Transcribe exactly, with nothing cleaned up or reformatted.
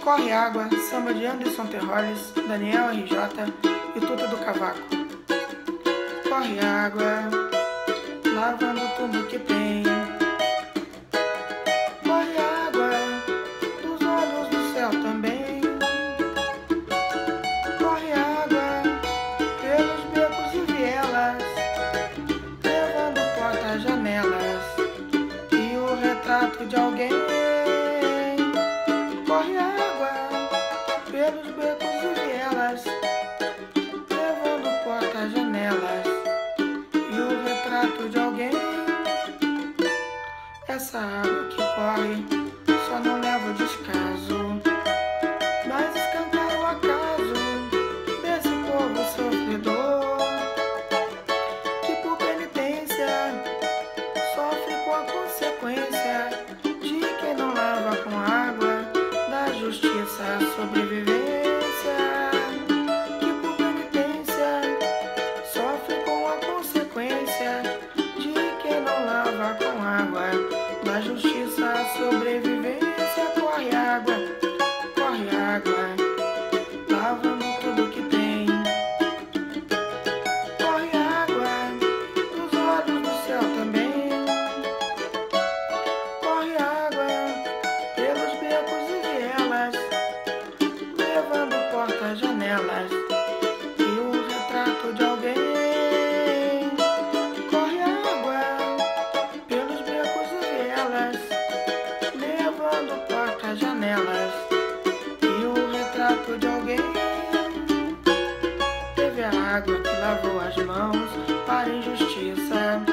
Corre Água, samba de Anderson Terroles, Daniel R J e Tuta do Cavaco. Corre água, lavando tudo que tem. Corre água, dos olhos do céu também. Corre água, pelos becos e vielas, levando portas, janelas e o retrato de alguém. Corre água, pelos becos e vielas, levando portas, janelas e o retrato de alguém. Essa água que corre só não leva o descaso, mas escancara o acaso desse povo sofredor, que por penitência sofre com a consequência de quem não lava com água da justiça a sobrevivência, que por penitência sofre com a consequência de quem não lava com água da justiça a sobrevivência. Corre água, corre água, lavando tudo que tem. Corre água, nos olhos do céu também. Corre água, pelos becos e vielas, levando portas, janelas e o retrato de alguém. Corre água, pelos becos e vielas, levando portas, janelas e o retrato de alguém. Teve a água que lavou as mãos para a injustiça,